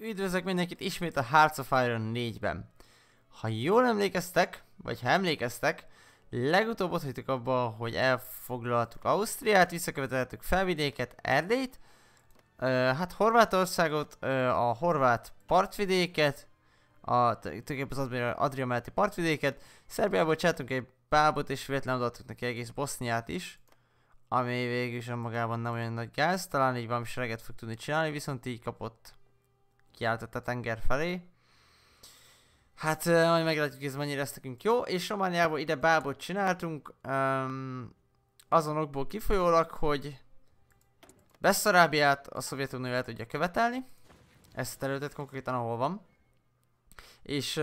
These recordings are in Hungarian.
Üdvözlök mindenkit ismét a Hearts of Iron 4-ben. Ha jól emlékeztek, vagy ha emlékeztek, legutóbb ott hagytuk abba, hogy elfoglaltuk Ausztriát, visszaköveteltük felvidéket, Erdélyt, hát Horvátországot, a horvát partvidéket, tulajdonképpen az Adria melletti partvidéket, Szerbiából csináltunk egy bábot és véletlenül adtuk neki egész Boszniát is, ami végül is önmagában nem olyan nagy gáz, talán így valami sereget fog tudni csinálni, viszont így kapott kiáltott a tenger felé. Hát majd meglátjuk, ez mennyire lesz nekünk jó, és Romániából ide bábot csináltunk, azon okból kifolyólag, hogy Besszarábiát a Szovjetunió el tudja követelni, ezt a területet konkrétan ahol van, és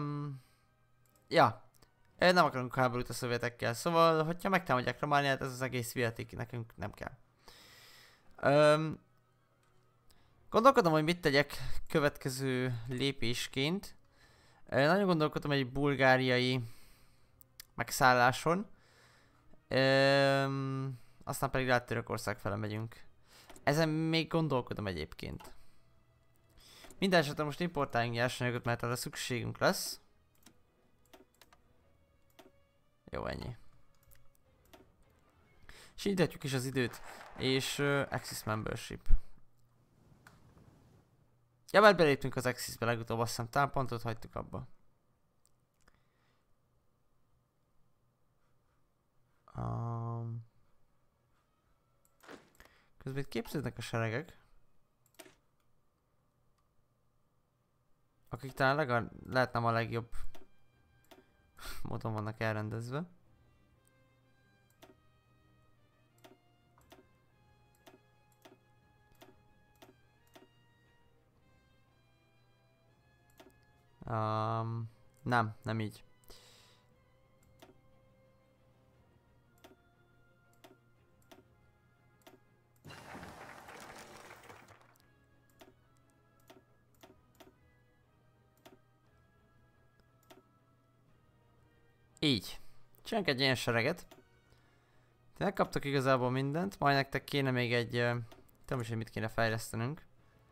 ja, nem akarunk háborút a szovjetekkel, szóval, hogyha megtámadják Romániát, ez az egész vihetik, nekünk nem kell. Gondolkodom, hogy mit tegyek következő lépésként. Nagyon gondolkodom egy bulgáriai megszálláson. Aztán pedig rá Törökország fele megyünk. Ezen még gondolkodom egyébként. Minden esetre most importáljunk nyersanyagot, mert arra szükségünk lesz. Jó, ennyi. Síntetjük is az időt. És Access Membership. Ja, már beléptünk az Axis-be legutóbb, azt hiszem talán pont ott hagytuk abba. Közben itt képződnek a seregek. Akik talán lehet nem a legjobb módon vannak elrendezve. Nem így. Így. Csinálunk egy ilyen sereget. Megkaptok igazából mindent, majd nektek kéne még egy... tudom is, hogy mit kéne fejlesztenünk.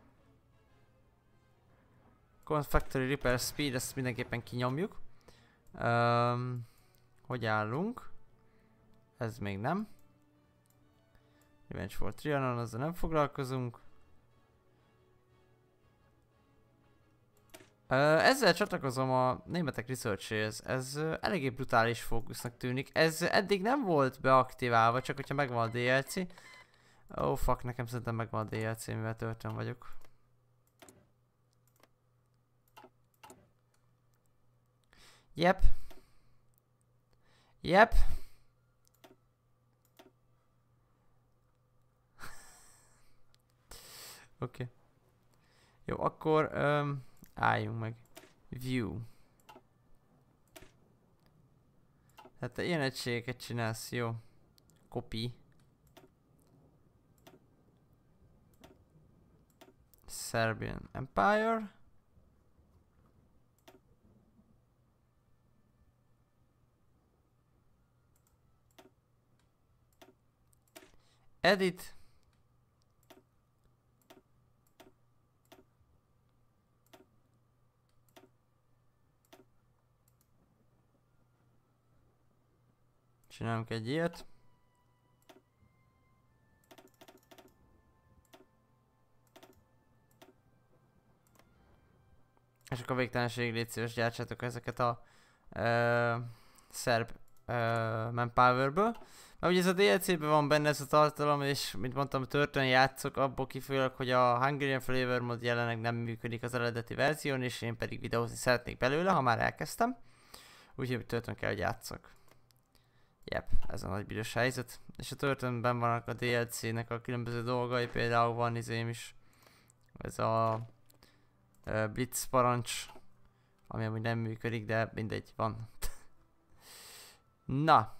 Factory Repair Speed, ezt mindenképpen kinyomjuk. Hogy állunk? Ez még nem. Revenge for Trianon, azzal nem foglalkozunk. Ezzel csatlakozom a németek research-éhez. Ez eléggé brutális fókusznak tűnik. Ez eddig nem volt beaktiválva, csak hogyha megvan a DLC. Oh fuck, nekem szerintem megvan a DLC, mivel töltőn vagyok. Yep. Yep. Oké. Jó, akkor álljunk meg. View. Hát te ilyen egységeket csinálsz, jó. Copy. Serbian Empire. Edit. Csinálunk egy ilyet. És akkor végtelenség, légy szíves, gyártsátok ezeket a szerb manpowerből. Mert ugye ez a DLC-ben van benne ez a tartalom, és mint mondtam, törtön játszok, abból kifolyólag, hogy a Hungarian Flavor Mod jelenleg nem működik az eredeti verzión, és én pedig videózni szeretnék belőle, ha már elkezdtem. Úgyhogy törtön kell, hogy játszok. Yep, ez a nagy büdös helyzet. És a törtönben vannak a DLC-nek a különböző dolgai, például van izém is. Ez a Blitz parancs, ami amúgy nem működik, de mindegy, van. Na.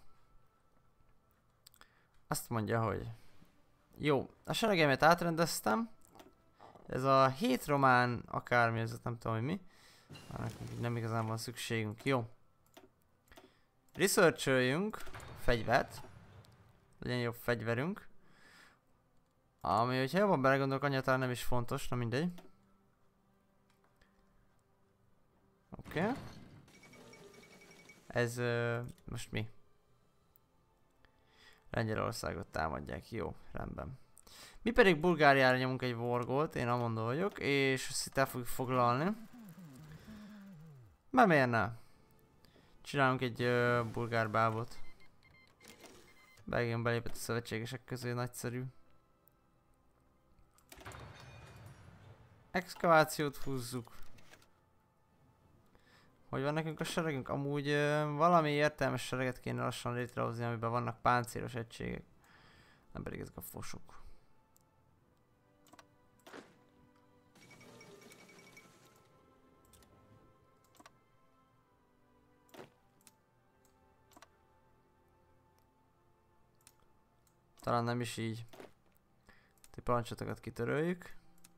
Azt mondja, hogy jó, a seregemet átrendeztem. Ez a 7 román, akármi, ez nem tudom, hogy mi. Nem igazán van szükségünk, jó. Research-öljünk fegyvert. Legyen jobb fegyverünk. Ami, hogyha jobban belegondolok, annyira talán nem is fontos, na mindegy. Oké. Ez most mi? Lengyelországot támadják. Jó, rendben. Mi pedig Bulgáriára nyomunk egy wargolt, én Amondó vagyok, és azt itt el fogjuk foglalni. Mert miért ne? Csinálunk egy bulgár bábot. Belgium belépett a szövetségesek közé, nagyszerű. Exkavációt húzzuk. Hogy van nekünk a seregünk? Amúgy valami értelmes sereget kéne lassan létrehozni, amiben vannak páncélos egységek. Nem pedig ezek a fosok. Talán nem is így. Ti parancsatokat kitöröljük.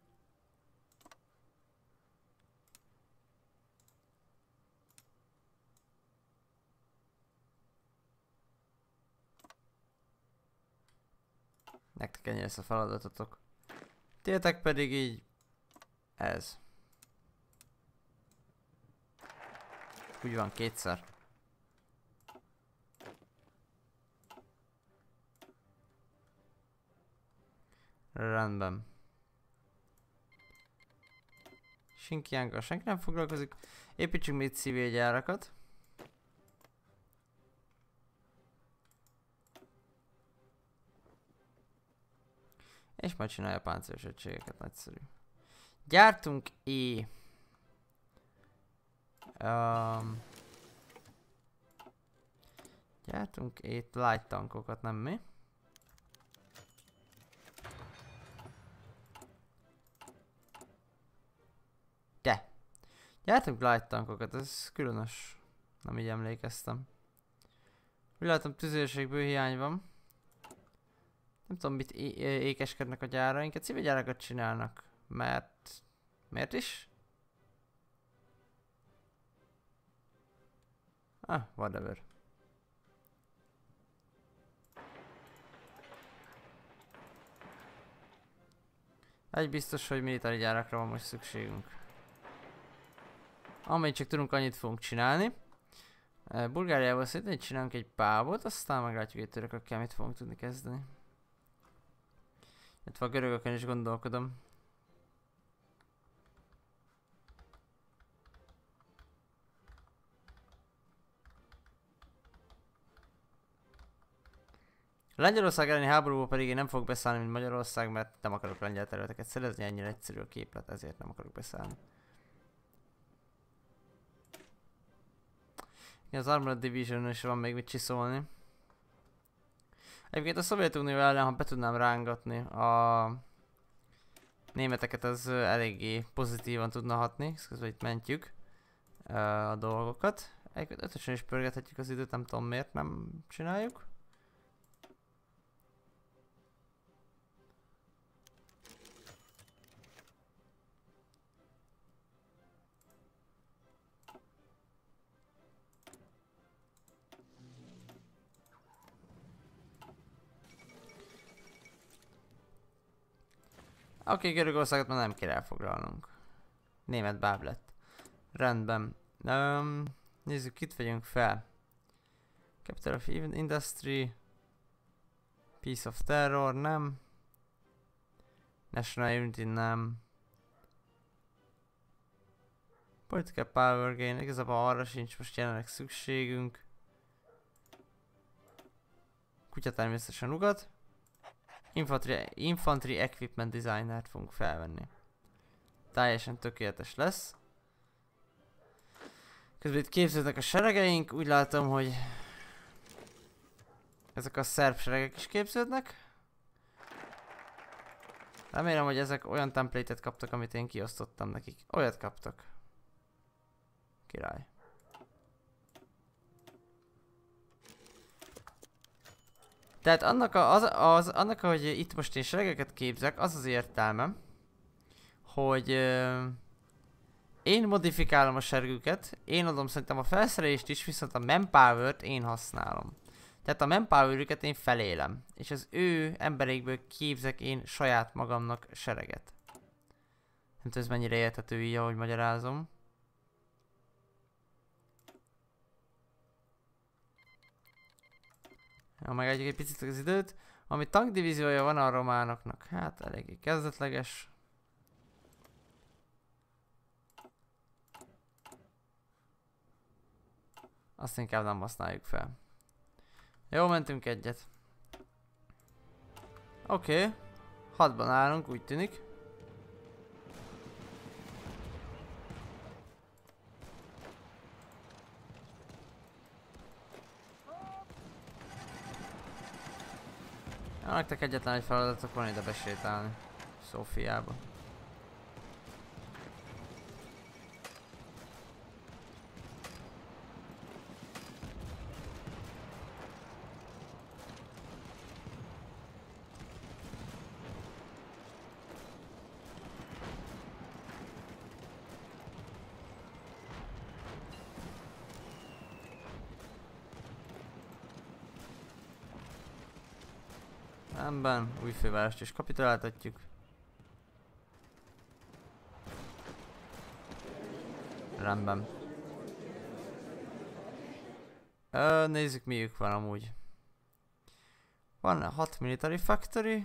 Nektek ennyi lesz a feladatotok. Tétek pedig így ez. Úgy van, kétszer. Rendben. Sinkiánkkal senki nem foglalkozik. Építsünk még civil gyárakat. És majd csinálja a páncélos egységeket, nagyszerű. Gyártunk gyártunk light tankokat, nem mi? De! Gyártunk light tankokat, ez különös. Nem így emlékeztem. Úgy látom, tüzérségből hiány van. Nem tudom, mit ékeskednek a gyáraink. Civil gyárakat csinálnak. Mert... Miért is? Ah, whatever. Egy biztos, hogy militári gyárakra van most szükségünk. Amelyik csak tudunk, annyit fogunk csinálni. Bulgáriával szerintem csinálunk egy bábot, aztán meglátjuk, egy törökökkel mit fogunk tudni kezdeni. Illetve a görögökön is gondolkodom. Lengyelország elleni háborúból pedig én nem fogok beszállni, mint Magyarország, mert nem akarok lengyel területeket szerezni, ennyire egyszerű a képlet, ezért nem akarok beszállni. Az Armored Division is van még mit csiszolni. Egyébként a Szovjetunió ellen, ha be tudnám rángatni a németeket, az eléggé pozitívan tudna hatni, közben itt mentjük a dolgokat. Egyébként ötösen is pörgethetjük az időt, nem tudom miért nem csináljuk. Oké, Görögországot már nem kell elfoglalnunk. Német báb lett. Rendben. Nézzük, itt vegyünk fel. Capital of Industry. Piece of Terror, nem. National Unity, nem. Political Power Gain, igazából arra sincs most jelenleg szükségünk. Kutya természetesen ugat. Infantry Equipment Designert fogunk felvenni. Teljesen tökéletes lesz. Közben itt képződnek a seregeink, úgy látom, hogy ezek a szerb seregek is képződnek. Remélem, hogy ezek olyan template-et kaptak, amit én kiosztottam nekik. Olyat kaptak. Király. Tehát annak, hogy itt most én seregeket képzek, az az értelme, hogy én modifikálom a seregüket, én adom szerintem a felszerelést is, viszont a manpower-t én használom. Tehát a manpower-üket én felélem, és az ő emberékből képzek én saját magamnak sereget. Nem tudom, ez mennyire érthető így, ahogy magyarázom. Ja, megadjuk egy picit az időt. Ami tankdivíziója van a románoknak, hát eléggé kezdetleges. Azt inkább nem használjuk fel. Jó, mentünk egyet. Oké. 6-ban állunk, úgy tűnik. Ja, nektek egyetlen egy feladatok van ide besétálni. Szófiába. Rendben, új fővárost is kapituláltatjuk. Rendben. Nézzük miük van amúgy. Van 6 military factory.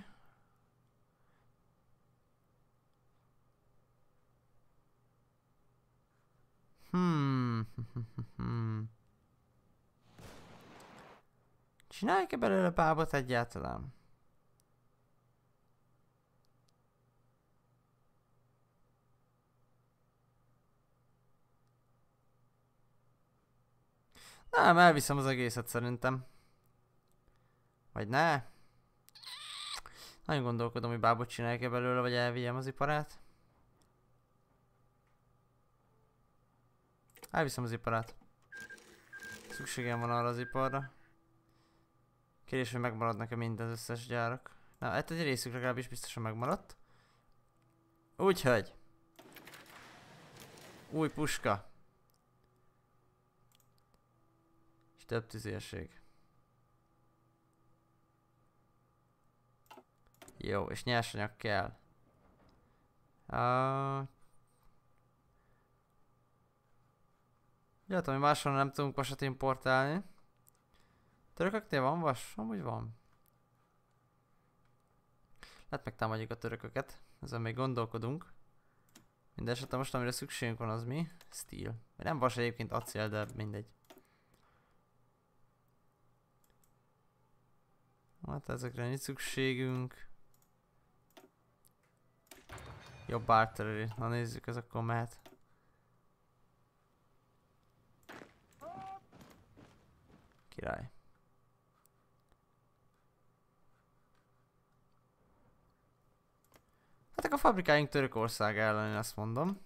Csináljuk-e belőle bábot egyáltalán? Nem, elviszem az egészet szerintem. Vagy ne? Nagyon gondolkodom, hogy bábot csinálják-e belőle, vagy elvigyem az iparát. Elviszem az iparát. Szükségem van arra az iparra. Kérdés, hogy megmaradnak-e minden összes gyárak. Na, hát egy részük legalábbis biztosan megmaradt. Úgyhogy. Új puska. És több tüzérség. Jó, és nyersanyag kell. Látom, hogy máshol nem tudunk vasat importálni. Törököknél van vas? Amúgy van. Hát megtámadjuk a törököket. Ezen még gondolkodunk. Mindenesetre most amire szükségünk van az mi? Steel. Nem vas egyébként, acél, de mindegy. Hát ezekre nincs szükségünk. Jobb artillery. Na nézzük, ez akkor mehet. Király. Hát a fabrikáink Törökország ellen, én azt mondom.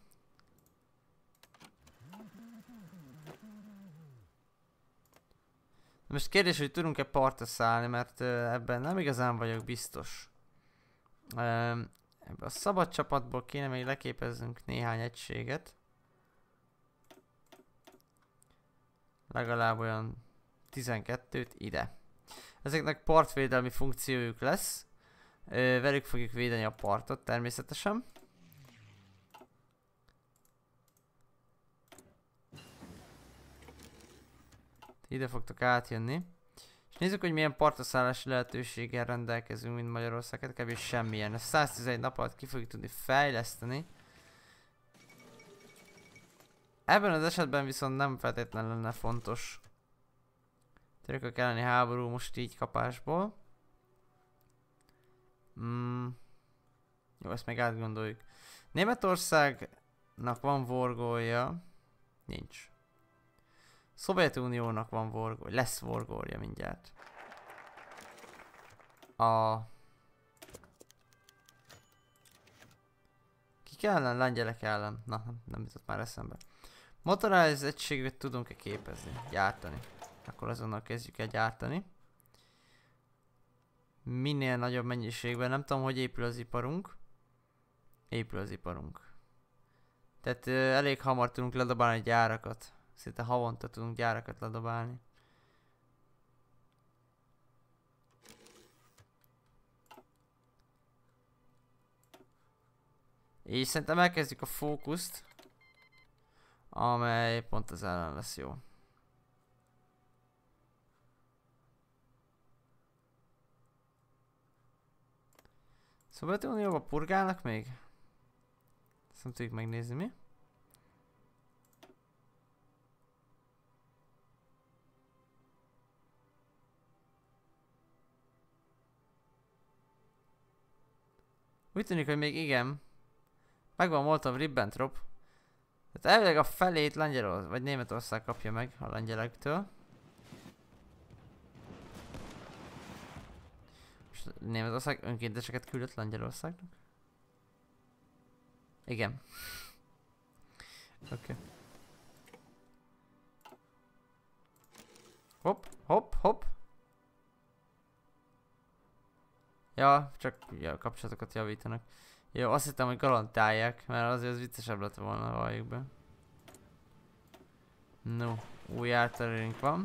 Most kérdés, hogy tudunk-e partra szállni, mert ebben nem igazán vagyok biztos. Ebben a szabad csapatból kéne még leképeznünk néhány egységet. Legalább olyan 12-t ide. Ezeknek partvédelmi funkciójuk lesz. Velük fogjuk védeni a partot természetesen. Ide fogtok átjönni. És nézzük, hogy milyen partaszállási lehetőséggel rendelkezünk, mint Magyarország. Hát kb. Semmilyen. Ezt 111 nap alatt ki fogjuk tudni fejleszteni. Ebben az esetben viszont nem feltétlenül lenne fontos. Törökök elleni háború most így kapásból. Jó, ezt még átgondoljuk. Németországnak van vorgolja. Nincs. Szovjetuniónak van vorgolja. Lesz vorgolja mindjárt. Kik ellen? Lengyelek ellen. Na, nem jutott már eszembe. Motorized egységet tudunk-e képezni? Gyártani. Akkor azonnal kezdjük el gyártani. Minél nagyobb mennyiségben. Nem tudom, hogy épül az iparunk. Épül az iparunk. Tehát elég hamar tudunk ledobálni gyárakat. Szinte havonta tudunk gyárakat ledobálni. És szerintem elkezdjük a fókuszt. Amely pont az ellen lesz jó. Szovjetunióban purgálnak még? Ezt nem tudjuk megnézni, mi? Úgy tűnik, hogy még igen. Megvan Molotov-Ribbentrop. Tehát elvileg a felét Lengyelország vagy Németország kapja meg a lengyelektől. Most Németország önkénteseket küldött Lengyelországnak? Igen. Oké. Okay. Hopp, hopp, hopp. Ja, csak ja, kapcsolatokat javítanak. Jó, azt hittem, hogy garantálják, mert azért az viccesebb lett volna, valljuk be. No, új árterünk van.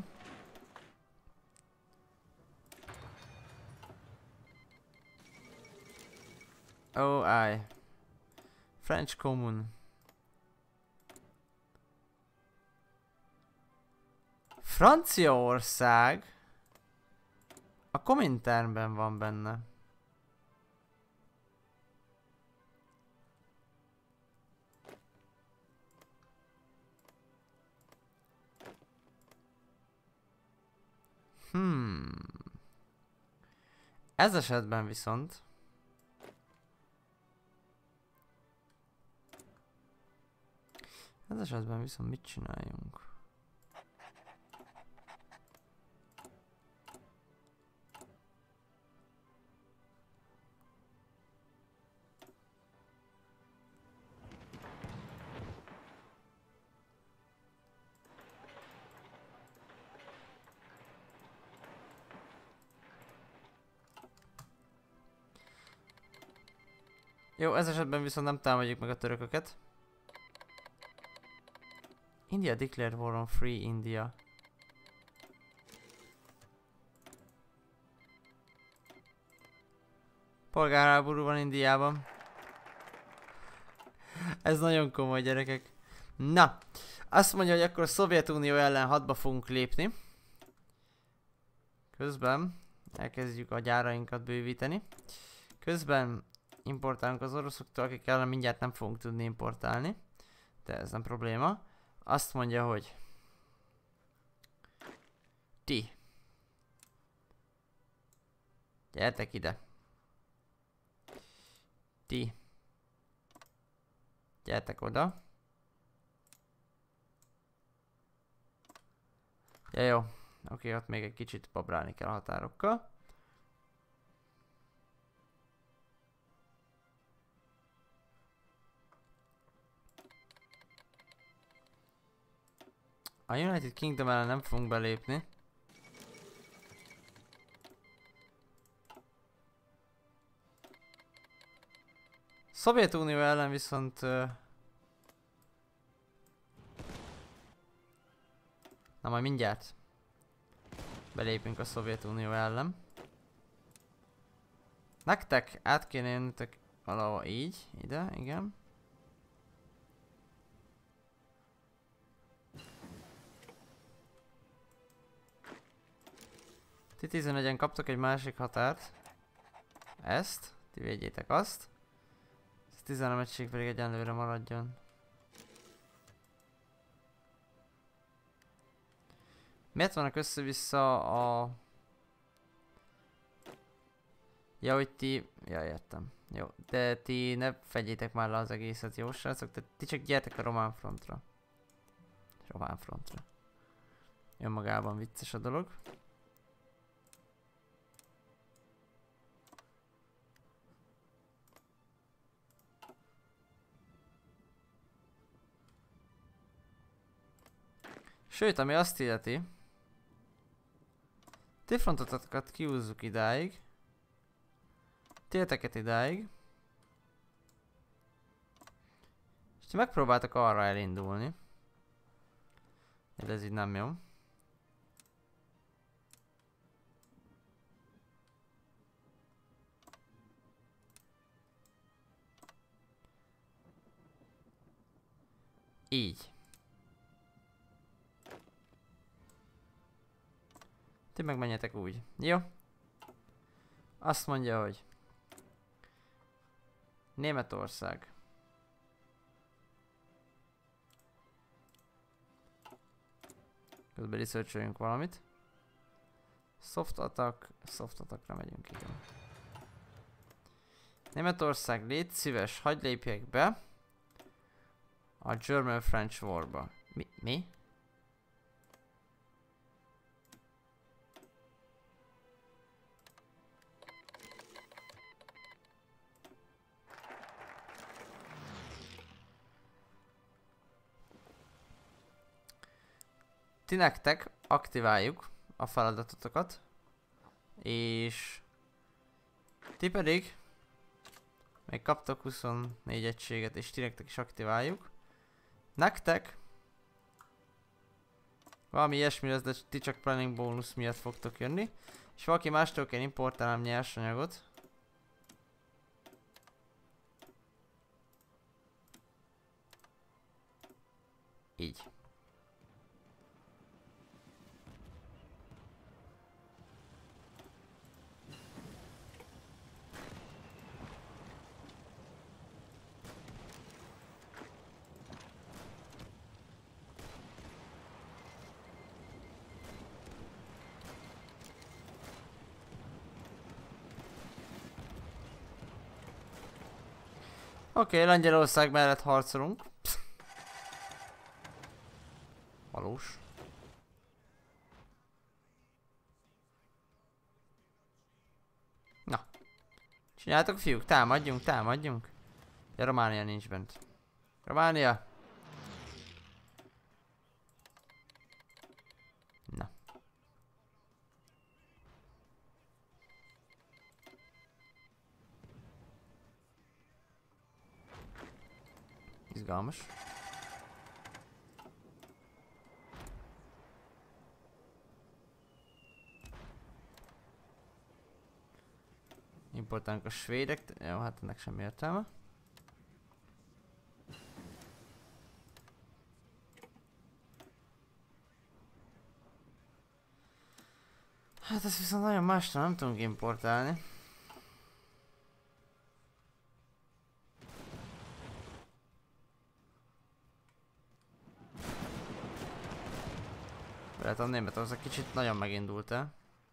Oh, áj. French Commune. Franciaország a Kominternben van benne. Ez esetben viszont mit csináljunk? Jó, ez esetben viszont nem támadjuk meg a törököket. India declared war on Free India. Polgárháború van Indiában. Ez nagyon komoly, gyerekek. Na, azt mondja, hogy akkor a Szovjetunió ellen hadba fogunk lépni. Közben elkezdjük a gyárainkat bővíteni. Közben importálunk az oroszoktól, akik ellen mindjárt nem fogunk tudni importálni. De ez nem probléma. Azt mondja, hogy ti gyertek ide. Ti gyertek oda. Ja, jó. Oké, ott még egy kicsit babrálni kell a határokkal. A United Kingdom ellen nem fogunk belépni. Szovjetunió ellen viszont... Na majd mindjárt. Belépünk a Szovjetunió ellen. Nektek át kéne jönnötök valahol így, ide, igen. Ti 11-en kaptok egy másik határt. Ezt, ti védjétek azt. Ez 13 egység pedig egyenlőre maradjon. Miért vannak össze-vissza a... Ja, hogy ti... Ja, értem. Jó, de ti ne fedjétek már le az egészet, jó srácok? Tehát ti csak gyertek a román frontra. Román frontra. Önmagában vicces a dolog. Sőt, ami azt illeti, ti frontotokat kihúzzuk idáig, télteket idáig, és ti megpróbáltak arra elindulni, de ez így nem jó. Így. Ti meg menjetek úgy. Jó? Azt mondja, hogy Németország. Közben researcholjunk valamit. Soft attackra megyünk, igen. Németország, légy szíves, hagyd lépjek be a German-French War-ba. Mi? Ti nektek aktiváljuk a feladatotokat, és ti pedig még kaptok 24 egységet, és ti nektek is aktiváljuk. Nektek valami ilyesmi lesz, de ti csak planning bónusz miatt fogtok jönni, és valaki mástól kell importálnom nyersanyagot. Így. Oké, Lengyelország mellett harcolunk. Valós. Na. Csináljátok, fiúk, támadjunk. Ja, Románia nincs bent. Románia! Na. Izgalmas. Importálunk a svédek, jó, hát ennek semmi értelme. Hát ezt viszont nagyon másra nem tudunk importálni. Lehet a Németország kicsit nagyon megindult el.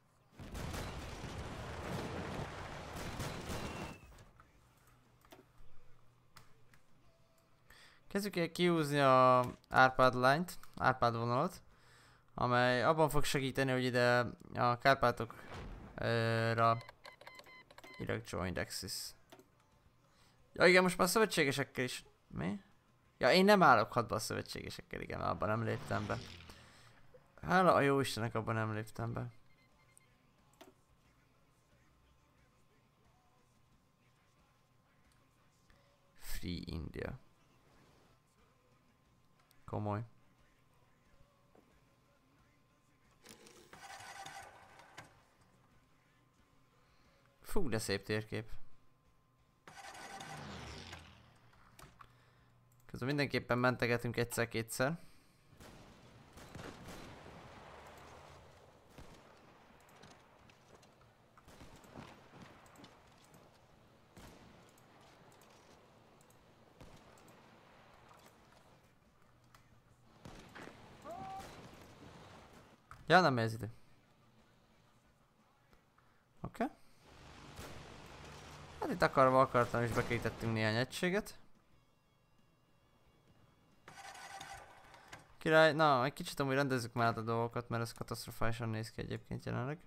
Kezdjük el kiúzni a Árpád lányt, Árpád vonalat, amely abban fog segíteni, hogy ide a Kárpátokra ide joined Axis. Ja igen, most már szövetségesekkel is. Mi? Ja, én nem állok hadba a szövetségesekkel, igen, abban nem léptem be. Hála a jó Istennek, abban nem léptem be. Free India. Komoly. Fú, de szép térkép. Közben mindenképpen mentegetünk egyszer-kétszer. Ja, nem ez ide. Oké. Hát itt akartam is bekétettünk néhány egységet. Király, na, egy kicsit amúgy rendezzük már át a dolgokat, mert ez katasztrofálisan néz ki egyébként jelenleg.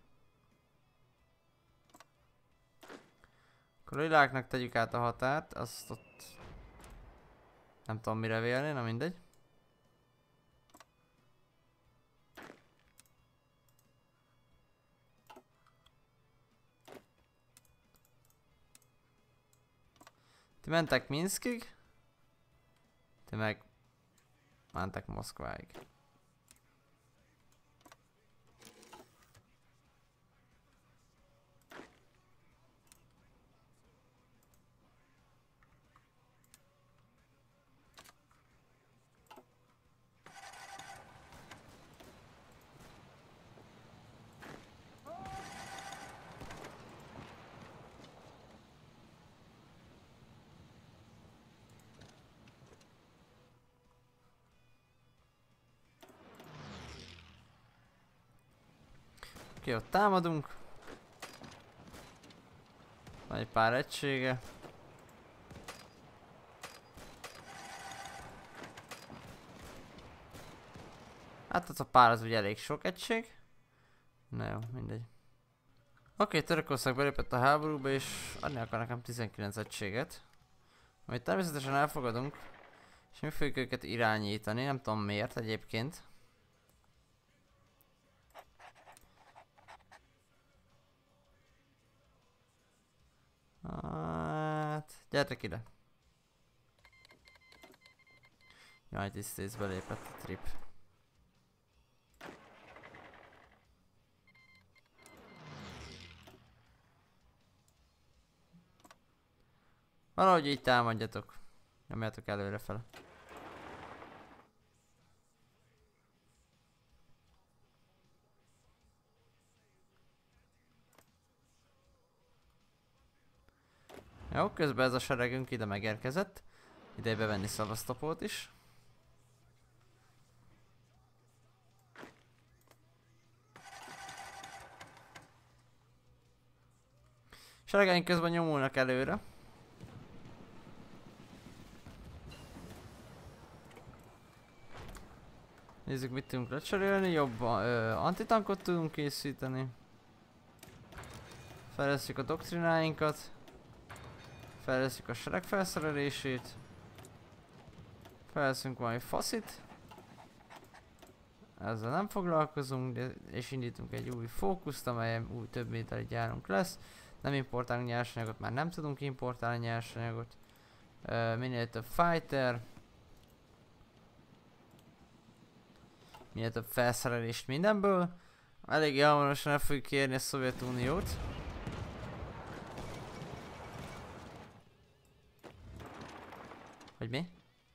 Akkor a világnak tegyük át a határt, azt ott nem tudom mire vélni, na mindegy. Ti mentek Minskig, ti meg mentek Moszkváig. Oké, ott támadunk. Van egy pár egysége. Hát az a pár az ugye elég sok egység. Na jó, mindegy. Oké, Törökország belépett a háborúba és adni akar nekem 19 egységet. Amit természetesen elfogadunk. És mi fogjuk őket irányítani, nem tudom miért egyébként. Hát, gyertek ide. Jaj, tisztész belépett a trip. Valahogy így támadjatok. Nyomjátok előrefele. Jó, közben ez a seregünk ide megérkezett. Ide bevenni Szevasztopót is. Seregeink közben nyomulnak előre. Nézzük, mit tudunk lecserélni. Jobb antitankot tudunk készíteni. Fejlesztjük a doktrináinkat. Fejlesztjük a sereg felszerelését. Fejlesztünk valami faszit. Ezzel nem foglalkozunk, és indítunk egy új fókuszt, amelyen új több méteri gyárunk lesz. Nem importálunk nyersanyagot, már nem tudunk importálni nyersanyagot. Minél több fighter. Minél több felszerelést mindenből. Elég hamarosan el fogjuk kérni a Szovjetuniót. Hogy mi?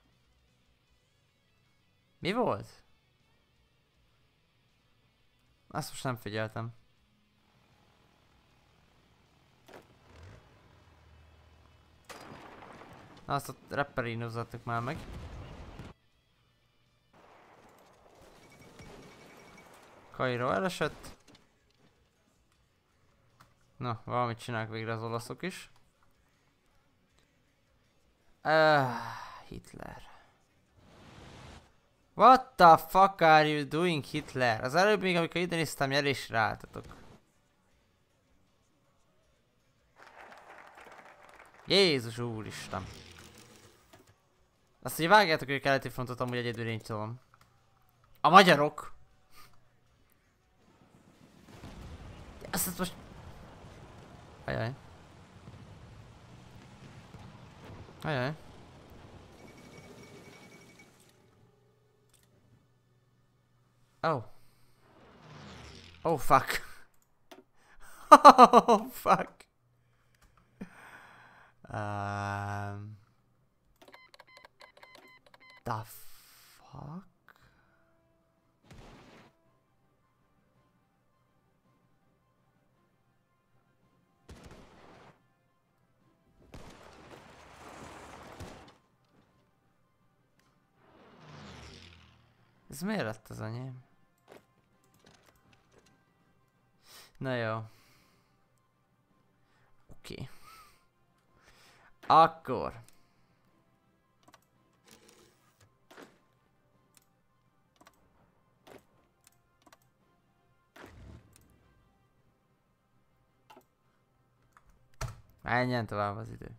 Mi volt? Azt most nem figyeltem. Na, azt a repperínozzattuk már meg. Kairó elesett. Na, valamit csinálnak végre az olaszok is. Hitler. What the fuck are you doing, Hitler? Az előbb még amikor ide néztem, nyerésre álltatok. Jézus úristen. Azt, hogy vágjátok, hogy a keleti frontot amúgy egyedül én tudom. A magyarok! Azt most... Ajaj. Ajaj. Oh. Oh fuck. Oh fuck. The fuck? Ez miért lett az enyém? Na jó. Oké. Akkor. Menjen tovább az idő.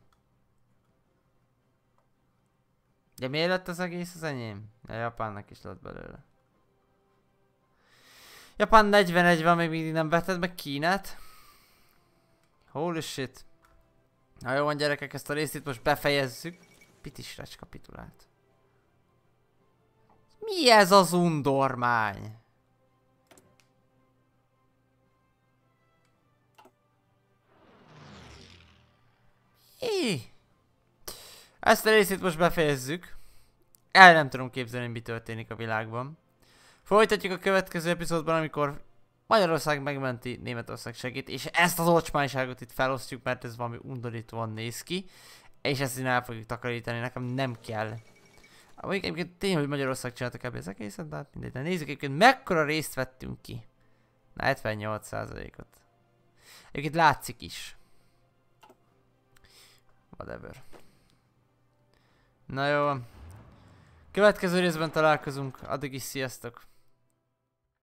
De miért lett az egész az enyém? A Japánnak is lett belőle. Japán 41 van, még mindig nem vetted meg Kínát. Holy shit. Na jó van gyerekek, ezt a részt itt most befejezzük. Pitisrecs kapitulált. Mi ez az undormány? Ezt a részt itt most befejezzük. El nem tudom képzelni, mi történik a világban. Folytatjuk a következő epizódban, amikor Magyarország megmenti, Németország segít, és ezt az ocsmányságot itt felosztjuk, mert ez valami undorítóan néz ki. És ezt én el fogjuk takarítani, nekem nem kell. Mondjuk egyébként tényleg, hogy Magyarország csináltak ebből az egészet, de hát mindegy. De nézzük egyébként, mekkora részt vettünk ki. Na, 78%-ot. Egyébként látszik is. Whatever. Na jó. Következő részben találkozunk. Addig is sziasztok.